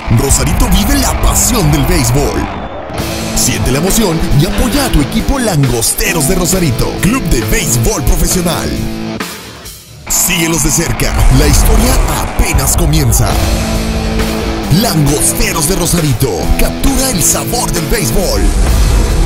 Rosarito vive la pasión del béisbol. Siente la emoción y apoya a tu equipo Langosteros de Rosarito, club de béisbol profesional. Síguelos de cerca, la historia apenas comienza. Langosteros de Rosarito, captura el sabor del béisbol.